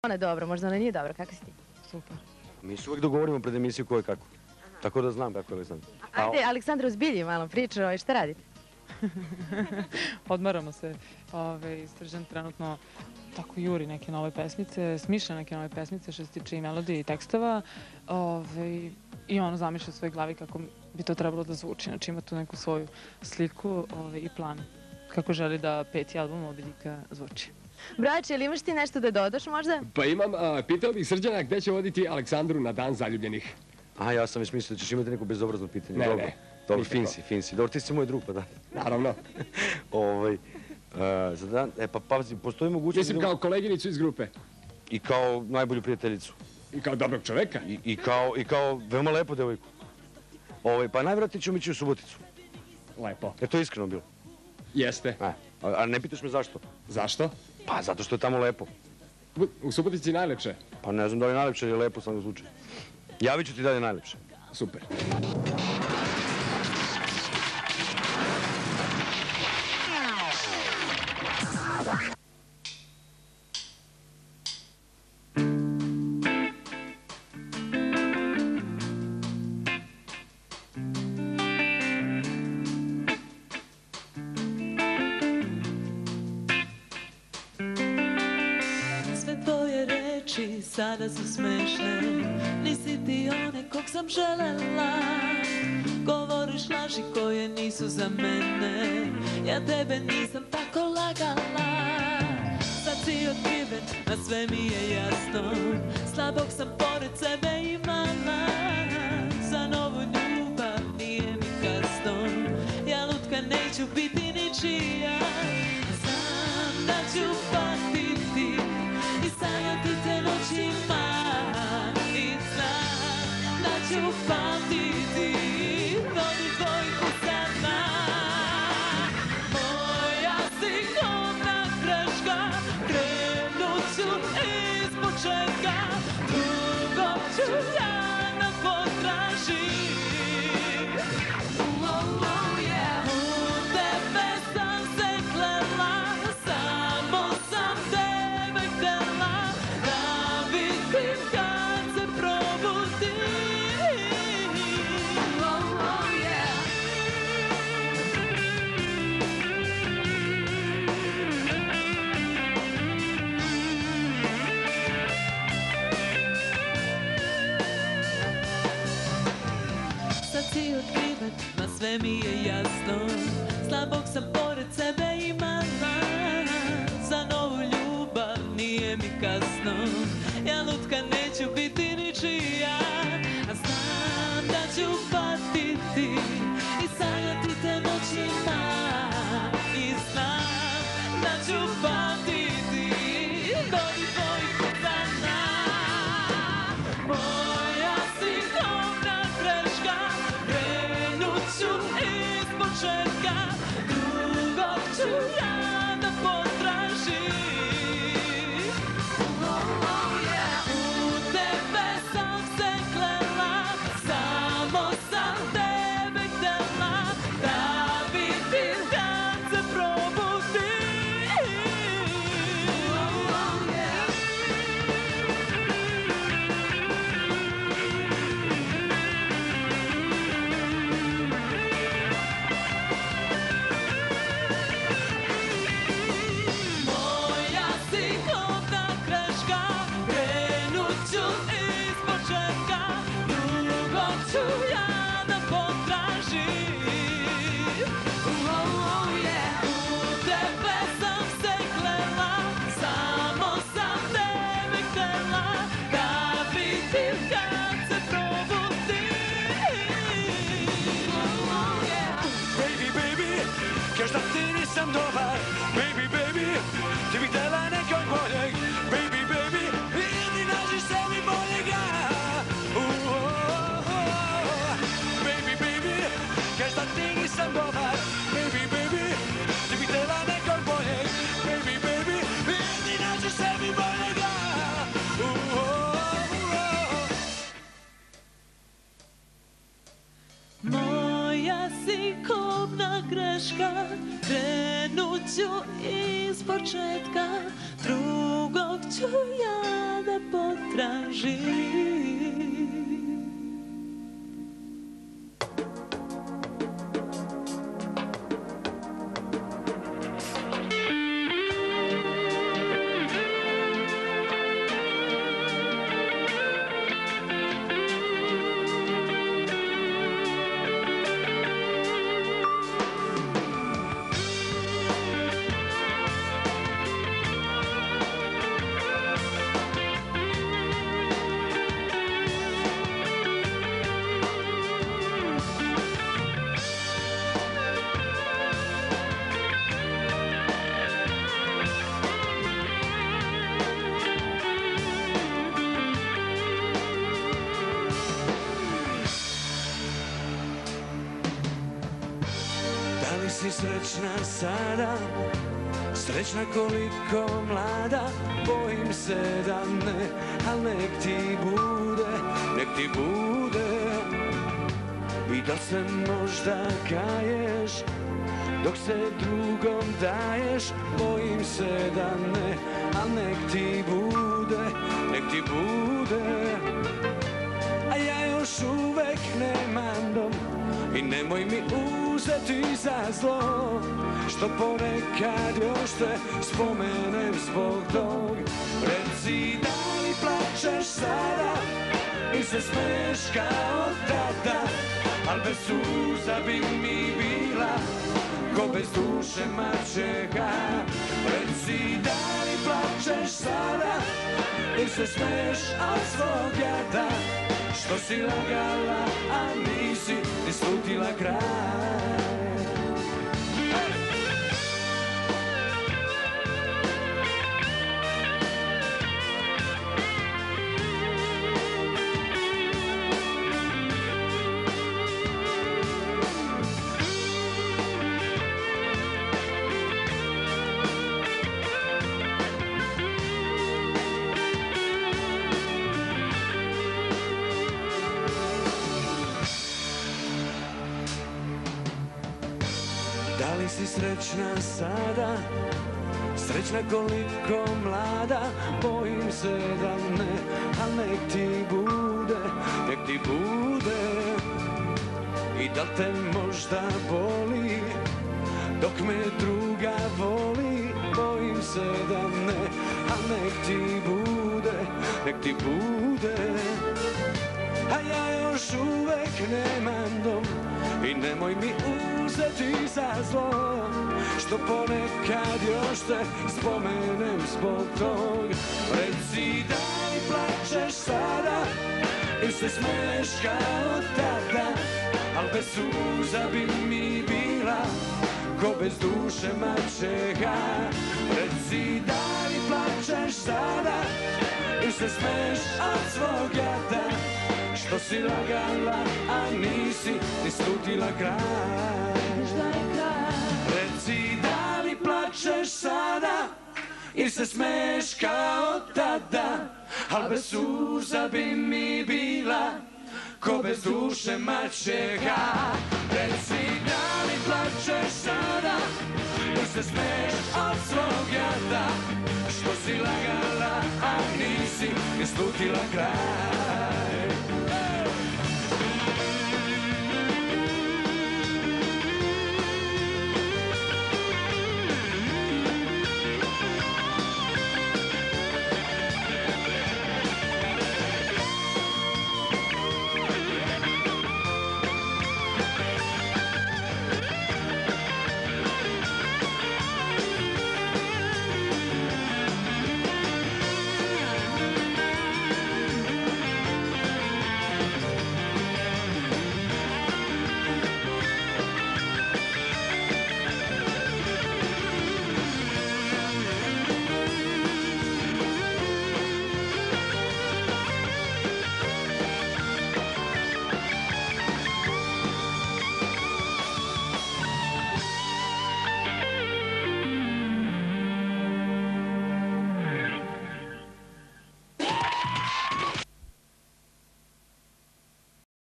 Ona je dobra, možda ona nije dobra, kako si ti? Super. Mi se uvek dogovorimo pred emisiju ko je kako. Tako da znam kako je Aleksandar. Ajde, Aleksandra, uzbilji malo priča, šta radite? Odmaramo se. Srđan trenutno tako juri neke nove pesmice, smišlja neke nove pesmice što se tiče i melodije i tekstova. I ono zamišlja u svojoj glavi kako bi to trebalo da zvuči. Znači ima tu neku svoju sliku i plan kako želi da 5. album Obiljika zvuči. Braće, ili imaš ti nešto da dodaš možda? Pa imam, pitao bih Srđana gde će voditi Aleksandru na dan zaljubljenih. Ja sam već mislio da ćeš imati neko bezobrazno pitanje. Ne. Dobro, finsi. Dobro, ti si moj drug, pa da. Naravno. Za dan, pa pazi, postoji mogućnost... Mislim kao koleginicu iz grupe. I kao najbolju prijateljicu. I kao dobrog čoveka. I kao veoma lepo devojku. Pa najvjerojatnije ćemo ići u Suboticu. Lepo. Je to iskreno bilo? Jeste. A ne pitaš me zašto? Zašto? Pa zato što je tamo lepo. U Subotici je najlepše. Pa ne znam da li je najlepše ili je lepo, sam ga slučaju. Javit ću ti da li je najlepše. Super. Sada su smešne, nisi ti one kog sam želela. Govoriš laži koje nisu za mene, ja tebe nisam tako lagala. Sad si otkriven, na sve mi je jasno, slabog sam pored sebe imala. Za novu ljubav nije mi kasno, ja lutka neću biti ničija. Znam da ću patiti i sanjati te noćima, i znam da ću pamtiti novi tvojih usana. Moja si kobna greška, krenut ću ispočetka, drugog ću ja da potražim. U tebe sam se klela, samo sam tebe htela, da vidim kad se probudim. Sad si otkriven, ma sve mi je jasno, slabog sam pored sebe imala. Za novu ljubav nije mi kasno, ja lutka neću biti ničija. A znam da ću patiti i sanjati te noćima, i znam da ću pamtiti novi tvojih usana. Moja si kobna greška, krenut ću ispočetka, drugog ću ja da potražim. U tebe sam se klela, samo sam tebe htela, da vidim kad se probudim. Moja si kobna greška, krenut ću ispočetka, drugog ću ja da potražim. U tebe sam se klela, samo sam tebe htela, da vidim kad se probudim. Baby, baby, kažeš da ti nisam dobar. Baby, baby, ti bih htela nekog boljeg. Baby, baby, idi nađi sebi boljega. Baby, baby, kažeš da ti nisam dobar. Baby, baby, ti bih htela nekog boljeg. Baby, baby, idi nađi sebi boljega. Moja si kobna greška, krenut ću ispočetka, drugog ću ja da potražim. Da li si srećna sada, srećna koliko mlada, bojim se da ne, al nek ti bude. I da se možda kaješ, dok se drugom daješ, bojim se da ne, al nek ti bude. A ja još uvek nemam dom i nemoj mi uzeti za zlo, što ponekad još te spomenem zbog tog. Reci da li plačeš sada ili se smeješ kao tada, al bez suza bi mi bila ko bez duše mačeha. Reci da li plačeš sada ili se smeješ od svog jada, što si lagala, a nisi ni slutila kraj. Da li si srećna sada, srećna koliko mlada, bojim se da ne, al nek ti bude. I da te možda boli, dok me druga voli, bojim se da ne, al nek ti bude. A ja još uvek nemam dom i nemoj mi uzeti za zlo, što ponekad još te spomenem zbog tog. Reci da li plačeš sada ili se smeješ kao tada, al bez suza bi mi bila ko bez duše mačeha. Reci da li plačeš sada ili se smeješ od svog jada, što si lagala, a nisi ni slutila kraj. Reci da li plačeš sada ili se smeješ kao tada, al bez suza bi mi bila ko bez duše mačeha. Reci da li plačeš sada ili se smeješ od svog jada, što si lagala, a nisi ni slutila kraj.